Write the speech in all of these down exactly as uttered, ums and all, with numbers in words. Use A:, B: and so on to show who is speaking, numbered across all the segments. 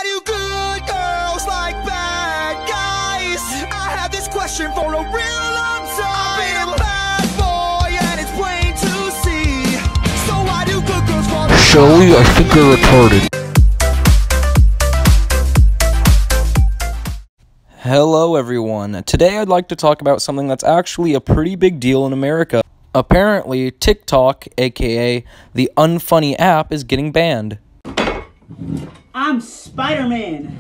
A: why do good girls like bad guys? I had this question for a real long time. I've been a bad boy and it's plain to see. So why do good girls fall?
B: Shelly, I think you're retarded.
C: Hello everyone. Today I'd like to talk about something that's actually a pretty big deal in America. Apparently, TikTok, aka the unfunny app, is getting banned.
D: I'm Spider-Man.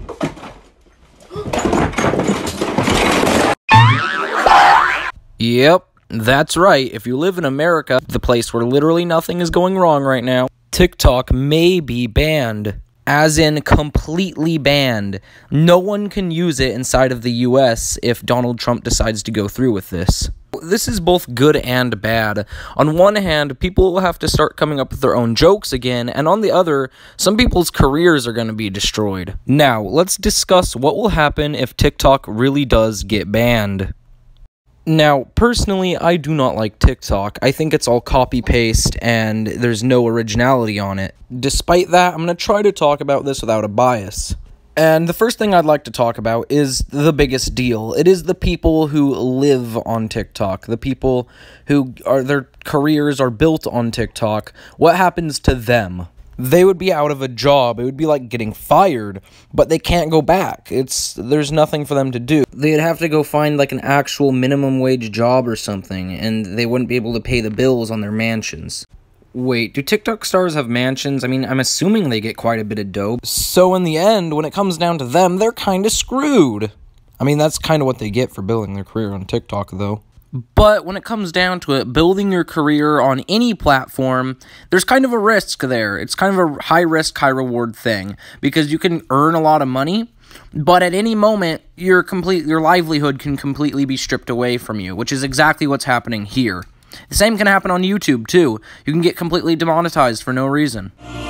C: Yep, that's right. If you live in America, the place where literally nothing is going wrong right now, TikTok may be banned. As in, completely banned. No one can use it inside of the U S if Donald Trump decides to go through with this. This is both good and bad. On one hand, people will have to start coming up with their own jokes again, and on the other, some people's careers are going to be destroyed. Now, let's discuss what will happen if TikTok really does get banned. Now, personally, I do not like TikTok. I think it's all copy-paste, and there's no originality on it. Despite that, I'm going to try to talk about this without a bias. And the first thing I'd like to talk about is the biggest deal. It is the people who live on TikTok, the people who are their careers are built on TikTok. What happens to them? They would be out of a job. It would be like getting fired, but they can't go back. It's there's nothing for them to do. They'd have to go find like an actual minimum wage job or something, and they wouldn't be able to pay the bills on their mansions. Wait, do TikTok stars have mansions? I mean, I'm assuming they get quite a bit of dough. So in the end, when it comes down to them, they're kind of screwed. I mean, that's kind of what they get for building their career on TikTok, though. But when it comes down to it, building your career on any platform, there's kind of a risk there. It's kind of a high-risk, high-reward thing, because you can earn a lot of money, but at any moment, your complete your livelihood can completely be stripped away from you, which is exactly what's happening here. The same can happen on YouTube, too. You can get completely demonetized for no reason.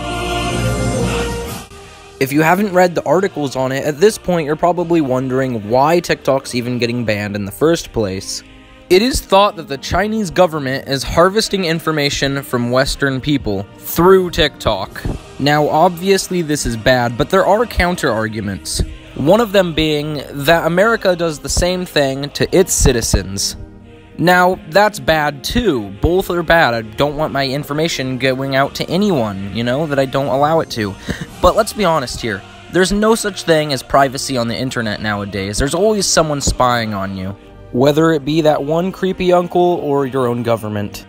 C: If you haven't read the articles on it, at this point you're probably wondering why TikTok's even getting banned in the first place. It is thought that the Chinese government is harvesting information from Western people through TikTok. Now, obviously this is bad, but there are counter-arguments. One of them being that America does the same thing to its citizens. Now, that's bad too. Both are bad. I don't want my information going out to anyone, you know, that I don't allow it to. But let's be honest here. There's no such thing as privacy on the internet nowadays. There's always someone spying on you. Whether it be that one creepy uncle or your own government.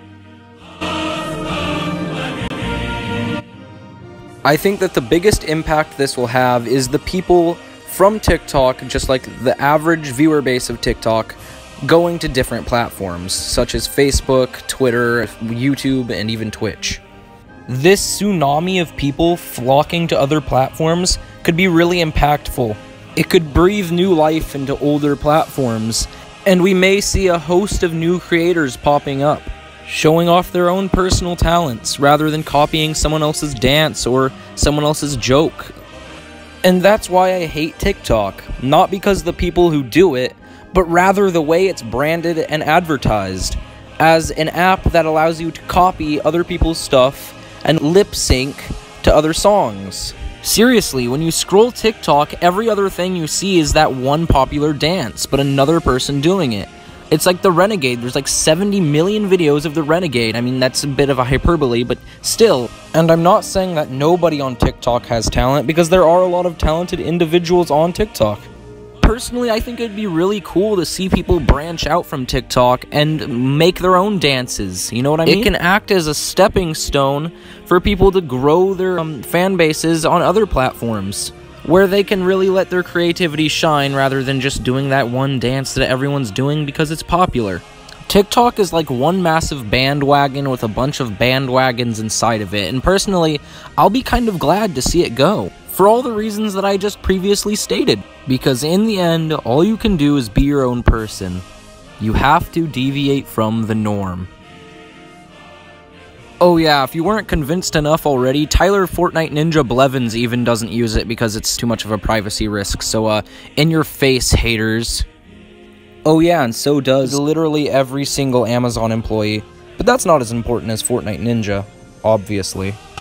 C: I think that the biggest impact this will have is the people from TikTok, just like the average viewer base of TikTok, going to different platforms, such as Facebook, Twitter, YouTube, and even Twitch. This tsunami of people flocking to other platforms could be really impactful. It could breathe new life into older platforms, and we may see a host of new creators popping up, showing off their own personal talents, rather than copying someone else's dance or someone else's joke. And that's why I hate TikTok, not because of the people who do it, but rather the way it's branded and advertised, as an app that allows you to copy other people's stuff and lip-sync to other songs. Seriously, when you scroll TikTok, every other thing you see is that one popular dance, but another person doing it. It's like the Renegade. There's like seventy million videos of the Renegade. I mean, that's a bit of a hyperbole, but still. And I'm not saying that nobody on TikTok has talent, because there are a lot of talented individuals on TikTok. Personally, I think it'd be really cool to see people branch out from TikTok and make their own dances, you know what I mean? It can act as a stepping stone for people to grow their um, fan bases on other platforms, where they can really let their creativity shine rather than just doing that one dance that everyone's doing because it's popular. TikTok is like one massive bandwagon with a bunch of bandwagons inside of it, and personally, I'll be kind of glad to see it go. For all the reasons that I just previously stated. Because in the end, all you can do is be your own person. You have to deviate from the norm. Oh yeah, if you weren't convinced enough already, Tyler Fortnite Ninja Blevins even doesn't use it because it's too much of a privacy risk, so uh, in your face, haters. Oh yeah, and so does literally every single Amazon employee. But that's not as important as Fortnite Ninja, obviously.